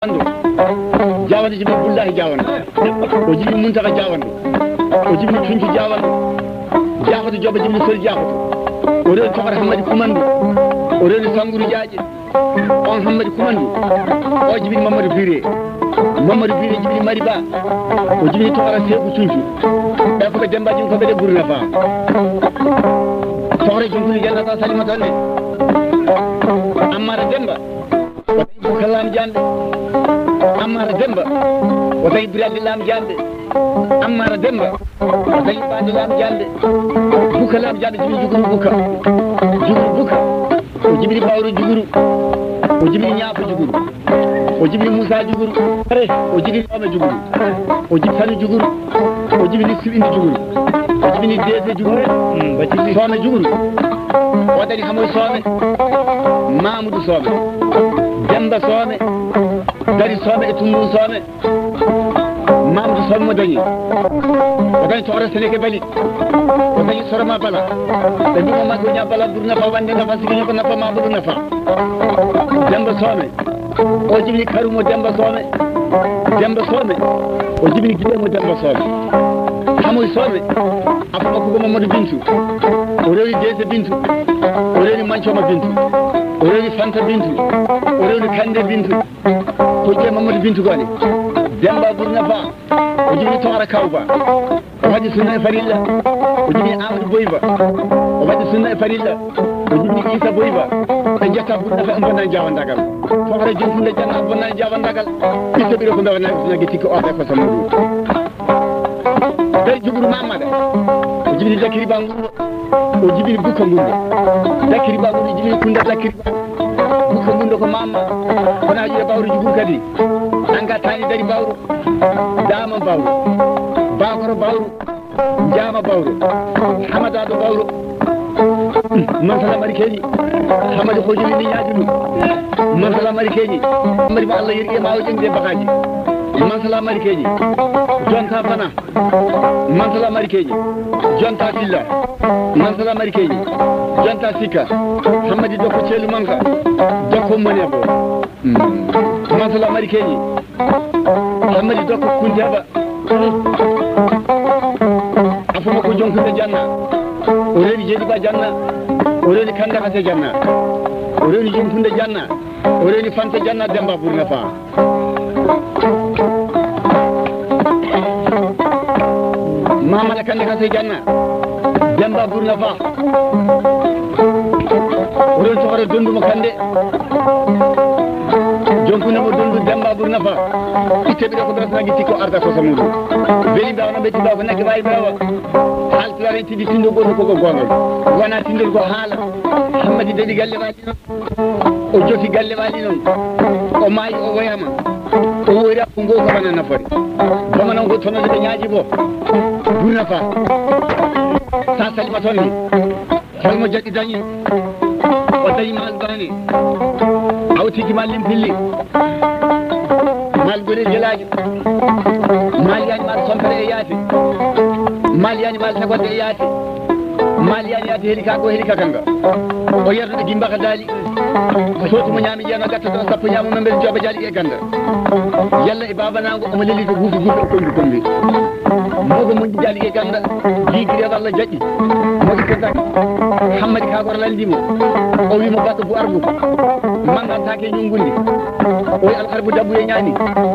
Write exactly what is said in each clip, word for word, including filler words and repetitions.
jawande jibi bullahi jawande o jibi muntaka jawande o jibi tunci jawande jafoto joba jibi sol jafoto o rewi tokara hammadi kumandu o rewi sanguru jaaje on hammadi kumandu o jibi mamadou biré mamadou biré jibi mari ba o jibi tokara seku tunci ɓe koɓe dembaji ko ɓeɗe ɓurna fa tokara jonkuli jannata salimata ne ammara demba watayi bouka lam jande ammara demba watayi biralde lam jande ammara demba watayi bande lam jande bouka lam jande jibi juguru bouka juguru bouka o jibini bawro juguru o jibini ñaafo juguru o jibini moussa juguru o jibini ome juguru o jibi sani juguru o jibini siɓindi juguru o jibini dese juguru soome juguru o dari hamoy soome mamoudou soome demba soome dari soome e tumburu soome mamoudou soome mo dañi o dañi tohra seneke bali o dañi soroma bala ɓe mbimo makko ña bala ɓuuri nafa wande nafa sigiño ko nafa ma ɓuuri nafa demba soome o jibini karumo demba soome demba soome o jibini guilemo demba soome hamoy soome afa makko ko mamadou bintou o rewi dese bintou o rewi mancoma bintou o rewi fanta bintou o rewi kande bintou ko ƴe mamadou bintou gone demba ɓurna ba o jibini tohra kawba o waɗi sunna e farilla o jibini amadou boyba o waɗi sunna e farilla o jibini issa boyba ɓe jetta ɓurna fa bonnani jawandagal tohra jontude janna bonnani jawandagal ɓitta ɓiɗo ko mbewanagi tikka orde ko samadou dari juguru mamada o jibini dakiri ba ngurɗo o jibini bukka ngurɗo dakiri ba ngurɗo jibini kunda dakiri ba bukka ngurɗo ko mamma wona ƴiye bawro juguru kadi anga tani dari bawro dama bawro bakoro bawro jama bawro hamadado bawro masala mari keñi hamadi hojini ni ñaaji ɗum masala mari keñi mari ma allah yergue ma o ƴengde bakaji mansala mari keñi jonta bana mansala mari keñi jonta filla mansala mari keñi jonta sikka hammadi dokko ceelu manka dokko mone bo mansala mari keñi hammadi dokko kunteba afuma ko jonkude janna o rewi jeeɗi ba janna o rewi kanda kase janna o rewi jonkude janna o rewi fante janna demba ɓurna fa mamada kande kase janna demba ɓurna fa o rewi tohore dondumo kande jonkunemo dondu demba ɓurna fa itteɓiɗe ko ɓeratnagui tikko arda kosa muɗum beeli mbawno ɓe tibaw ko nagge wawi mbawa haltulare tiddi tindo goto koko gongol wona tindol ko haala hammadi daɗi galle waɗi noon o joki galle waɗi noon o maayi o woyama o woyri ko ngo ko wana nafore bama noon ko tonode ɓe ñaaƴi bo ɓurna fa sa salima toon ni holmo jaɗɗi dañi o dañi mal bani awtiki mal limpilli mal gone jelaji mal yani mal sompere e yaate mal yani mal sagodde e yaate mal yani yaate heeli ka go heeli ka kanga o yerdude gimbaka daali sooti mo ñaami jeeno gatta ɗo sappo ñaamo men mbeɗe jooɓa jaali e ganda yalla e babanago omo leli ko guufi guufi o kombi kombi mogo moƴƴi jaali e ganda jigiri Allah jaƴƴi mogi kodak hammadi kagoro landimo o wimo baɗɗo bo arbu mangantake ñungundi o wi alkarbu dabbu e ñaani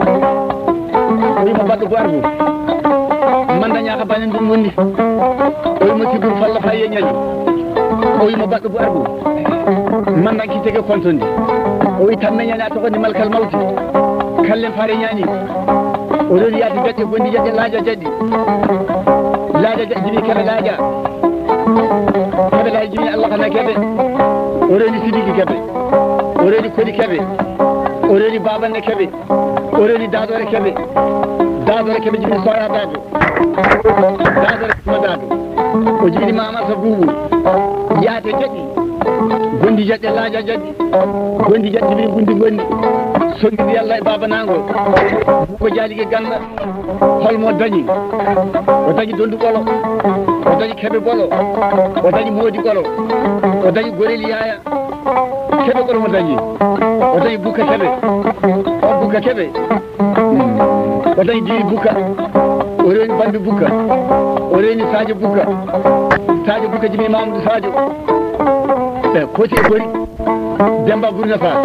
o wimo baɗɗo bo arbu manda ñaka banen ɗum wondi o wimo siburu falla fa ye ñañi o wimo baɗɗo bo arbu mandanki tege kontondi o wi tamme ñani a togondi malkal mawti kallen faare ñani o roni yaade jaƴƴe gondi jaƴƴe laaja jaɗɗi laaja jaɗɗi jibini keɓe laaja keɓe laaja jibini allah kana keɓe o roni sidiki keɓe o roni kodi keɓe o roni babanne keɓe o roni dadore keɓe dadore keɓe jibini soya dado dadore keɓe dado o jibini mamata buubu yaade jaɗɗi gondi jaɗɗe laaja jaɗɗi gondi jaɗɗi jibini gundi gondi sogidi Allah e baba nango ko jaalige ganda holmo dañi o dañi dondu ɓolo o dañi keɓe ɓolo o dañi moodi ɓolo o dañi goreli yaya keɓe kono mo dañi o dañi bukka keɓe o bukka keɓe o dañi diri bukka o reni bambi bukka o reni Sadio bukka Sadio bukka jibini Mamadou Sadio e poti e gori Demba Gurna Fall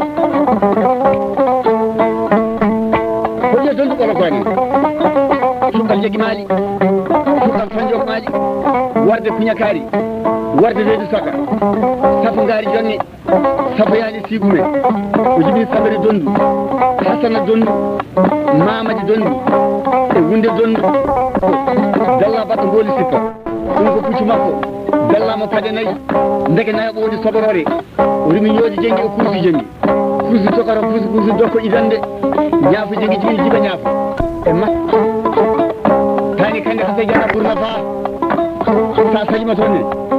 hoje é dono do Colocone sukal jegi mali sukal fanjok mali warde kuñakari warde reedu saka safu ngari jonni safu yaani sigume o jibini sabere dondu hasana dondu mamadi dondu e wunde dondu dalla batta ngoli sippa ɗum ko puccu makko dallama paɗe nayyi ndeke nayo ɓoodi soborore o rimi ñooji jengi o kursi jengi kursi tokaro kursi kursi dokko idande ñaafo jengi jibini jiba ñaafo e ma tani kande hase jana ɓurna faa sa salima toon ne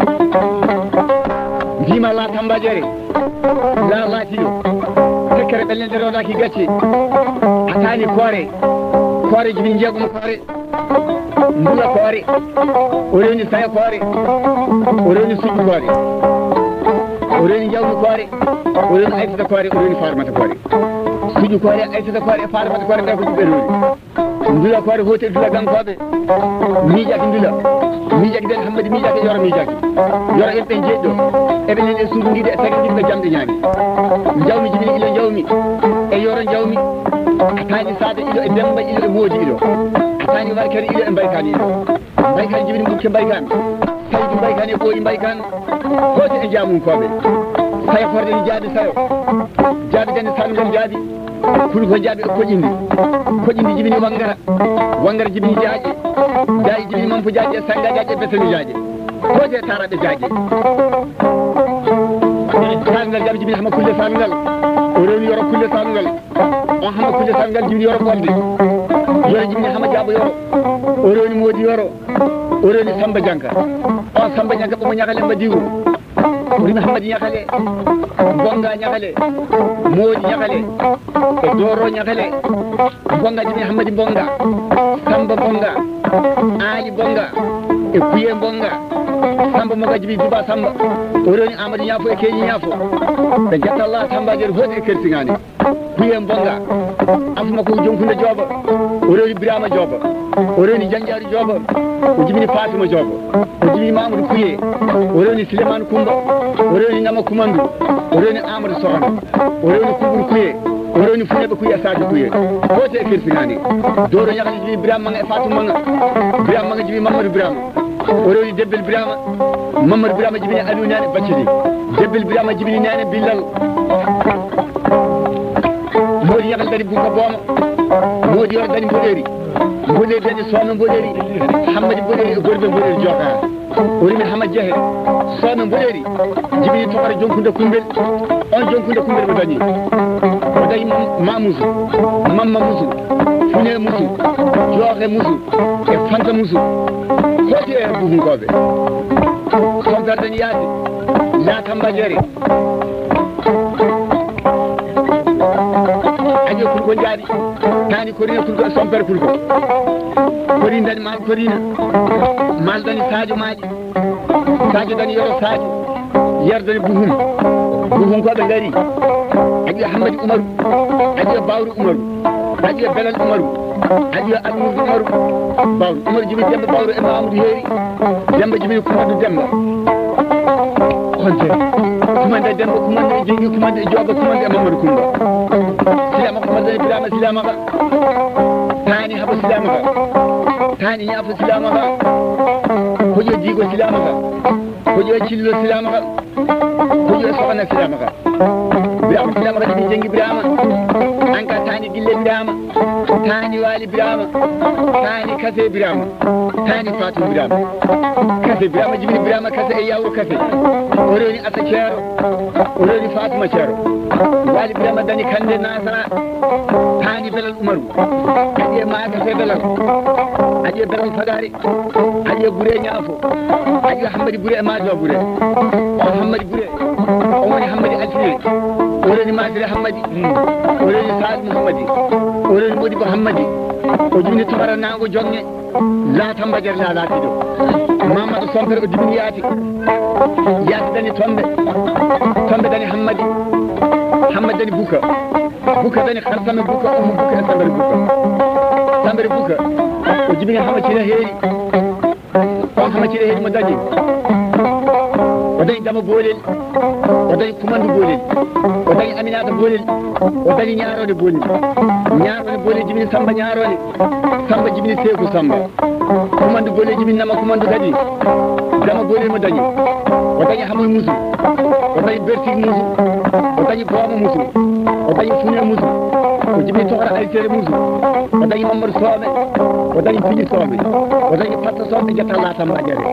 mbima la tambajere la laatiɗo tekkere ɓelle nde rewdaki gacce a tani koore koore jibini jeegom koore mbula koore o rewni saya koore o rewni suƴƴu koore o rewni jawdi koore o rewni aysata koore o rewni farmata koore suƴƴu koore aysata koore e farmata koore ɓe ko ɗuɓɓe rewni ndula koore hote dula gankoɓe miijaki ndula miijaki den hammadi miijaki yoro miijaki yoro en ɓen jeeɗɗo eɓe nen e suudu ndiɗe e tagi ɗiɗɓe jamɗe ñaami jawmi jibini ilo jawmi e yoro jawmi atani saada ilo e demba ilo e moodi ilo atani warkere ilo e mbaykani ilo mbaykani jibini bukke mbaykani saydu mbaykani e ɓooyi mbaykani hote e jamum koɓe sayo forde ni jaadi sayo jaadi gandi salngol jaadi kuli ko jaabi e koƴindi koƴindi jibini wangara wangara jibini jaaƴe jaaƴe jibini mampo jaaƴe e sanga jaaƴe e betani jaaƴe hote taraɓe jaaƴe salngal jaaɓe jibini hama kulle salngal o rewni yoro kulle salngal on hama kulle salngal jibini yoro ɓolde yoro jibini hama jaabo yoro o rewni moodi yoro o rewni Samba Dianka on Samba Dianka ɓomo ñakale mba diwu o rimi Hamadi ñakale bonga ñakale moodi ñakale e doro ñakale bonga jibini Hamadi bonga Samba bonga Ali bonga e kuye bonga Samba moga jibini Duba Samba o rewni Amadou ñaafo e keñi ñaafo ɓe jetta Allah Sambajeeri hooti e kersigani kuye bonga afuma ko jonkude jooba o rewni Birama jooba o rewni Janjari jooba o jibini Fatima jooba o jibini Mamadou Kuye o rewni Souleymane Coumba o rewni Nama Kumandu o rewni Amadou Sohna o rewni Kumbul Kuye o rewni Funeɓe Kuye Sadio Kuye hooti e kersigani doro ñakale jibini Birama manga e Fatima manga Birama manga jibini Mamadou Birama o rewni Debbel Birama Mamadou Birama jibini Aliou Nane Baccidi Debbel Birama jibini Nane Billal moodi ñakal dani bunka booma moodi yoro dani mboɗeeri mboɗeeri dani Soome mboɗeeri Hammadi mboɗeeri e gorɓe mboɗeeri Jokar o rimi Hamad Jehe Soome mboɗeeri jibini tokara jonkude kumbel on jonkude kumbel mo dañi o dañi Mamusu Mamma Musu Fune Musu Jooxe Musu e Fanta Musu hooti e buhunkoɓe sompere dani yaade la Tambajere ajo kulko jaadi tani korina kulko sompere kulko korina dani maaji korina mal dani Sadio maaji Sadio dani yoro Sadio yer dani buhum buhum ko ɓe ngari ajo Hamadi Umaru ajo Bawru Umaru ajo Belal Umaru ajo Almoudou Umaru Bawru Umaru jibini Demba Bawru e Mamadou Heeri Demba jibini Kumadou Demba honte kumande Demba kumande e jengi kumande e jooba kumande e Mamadou Coumba silama ko madani Birama silama ka tani haba silama ka tani ñaafo silama ka hoƴo diigo silama ka hoƴo cillo silama ka hoƴo sohna silama ka Birama silama ka ɗiɗi jengi Birama an ka tani dille Birama tani waali Birama tani kase Birama tani Fatou Birama kase Birama jibini Birama kase e yawro kase o rewni Asa Ceero o rewni Fatima Ceero waali Birama dani Kande Nasara tani Belal Umaru aƴi e maa kase Belal aƴi e Belal Fadari aƴi e Bouré ñaafo aƴi e Hammadi Bouré e Majo Bouré o Hammadi Bouré o woni Hammadi Altine o rewni Masire Hammadi o rewni Saad Mouhammadi o rewni Modibo Hammadi o jibini tumara nango jonge la tamba jar la lati do mamadou sompere o jibini yaati yaati dani tombe tombe dani hammadi hammadi dani buka buka dani kharsame buka umu buka sambere buka sambere buka o jibini hamacina heeri on hamacina heeri mo dañi o dañi dama bolel o dañi kumandu bolel o dañi aminata bolel o dañi ñaarode bolel ñaarode bolel jibini samba ñaarode samba jibini seeku samba kumandu bolel jibini nama kumandu kadi dama bolel mo dañi o dañi hamoy musu o dañi bertik musu o dañi booma musu o dañi fune musu o jibini tohora alitere musu o dañi mamadou soome o dañi piƴi soome o dañi fatta soome jetta latamba jare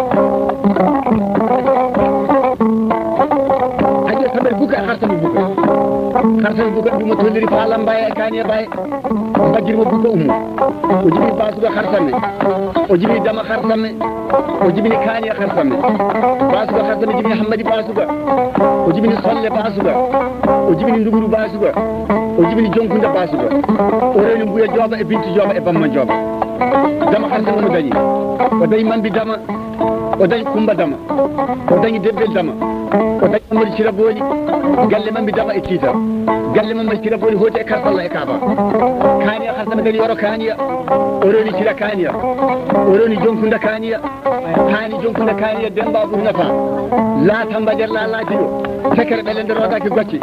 aje samere buka harsami buka harsami buka ɗum mo tolliri falam mbaye e kani e baye mbajjirimo buka ummo o jibini basuga harsame o jibini dama harsame o jibini kani e harsame basuga harsame jibini hammadi basuga o jibini solle basuga o jibini nduguru basuga o jibini jonkunda basuga o rewni mbuya jooba e bintu jooba e bamma jooba dama harsame no dañi o dañi mambi dama o dañi kumba dama o dañi debbel dama o dañi mamadou cira booli galle mambi dama e tiita galle mamadou cira booli hooti e karsalla e kaaba kaniya harsame dani yoro kaniya o rewni cira kaniya o rewni jonkunda kaniya hani jonkunda kaniya demba ɓuuri nafa laatamba nder la laati ɗo sekere ɓele nde rodaki gocce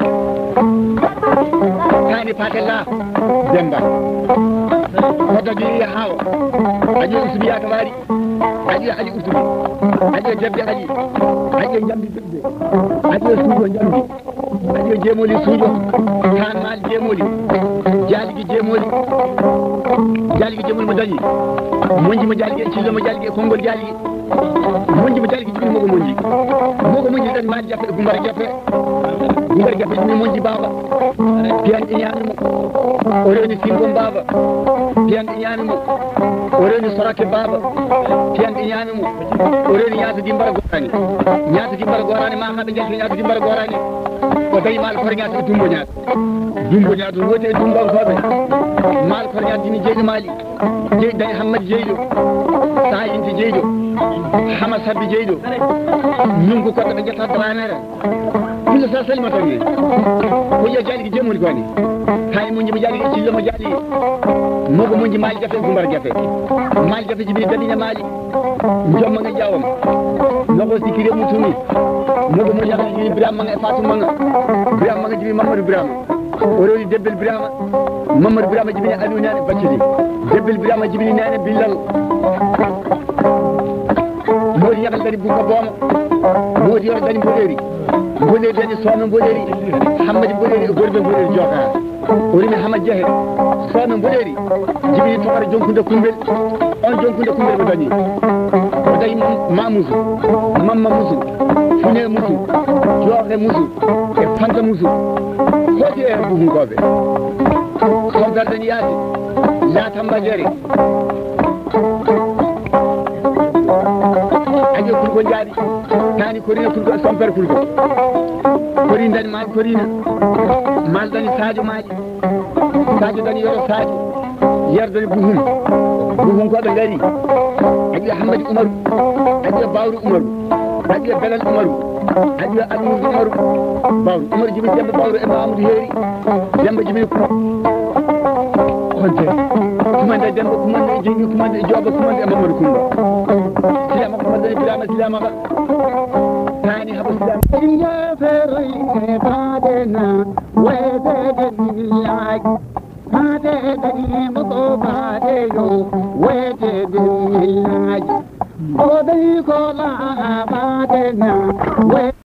hani paate la demba hoddoji hawa aƴi usubi yaka waari aƴi aƴi usubi aƴi debbe aƴi aƴi jamdi debbe aƴi suujo jamdi aƴi jeemoli suujo tan maali jeemoli jaaligi jeemoli jaaligi jeemoli mo dañi monji mo jaaligi e cillo mo jaaligi e konngol jaaligi monji mo jaaligi jibini mogo monji mogo monji tan maali jappe e gumbara jappe gumbara jappe jibini monji baba piyan ɗi ñaanimo o rewni singon baba piyan ɗi ñaanimo o rewni sorake baba piyan ɗi ñaanimo o rewni ñaata dimbara gorani ñaata dimbara gorani ma haɓe jalti ñaata dimbara gorani o dañi maal kore ñaata e dumbo ñaata dumbo ñaata woti e dumbawtoɓe maal kore ñaata dini jeyɗo maali jeyɗo dañi hammadi jeyɗo saha yinti jeyɗo hama sabbi jeyɗo nungu koɗɗo ɓe jetta dramere kulle sa salima tan ni ko yiya jaaligi jemoli koni hay munji mo jaaligi cillo mo jaali mogo munji maali jafe gumbara jafe maali jafe jibini daɗine maali jomma nga jawam logo sikiri mutumi mogo mo jafe jibini birama nga e fatou manga birama nga jibini mamadou birama o rewni debbel birama mamadou birama jibini aliou nane baccidi debbel birama jibini nane billal modi yakal dani buka booma modi yor dani mboɗeri mboɗeri dani soome mboɗeri hammadi mboɗeri e gorɓe mboɗeri jokara o rimi hamad jahe soome mboɗeri jibini tokara jonkude kumbel on jonkude kumbel mo dañi o dañi mamusu mamma musu fune musu jooxe musu e fanta musu hoti e buhunkoɓe somtar dani yaade latamba jere aƴo kulko jaaɗi tani korina kulko sompere kulko korin dani maali korina maal dani sadio maaji sadio dani yoro sadio yer dani buhum buhum koɓe gaari aƴo hammadi umaru aƴo bawru umaru aƴo belal umaru aƴo almudu umaru bawru umaru jibini demba bawru e mamadou heeri demba jibini honte kumande demba kumande e jengi kumande e jooba kumande e mamadou kumba silama kumande bilama silama ka tani haba silama inja feroy ke badena wede denilaj bade dani muto bade yo wede denilaj odai ko la badena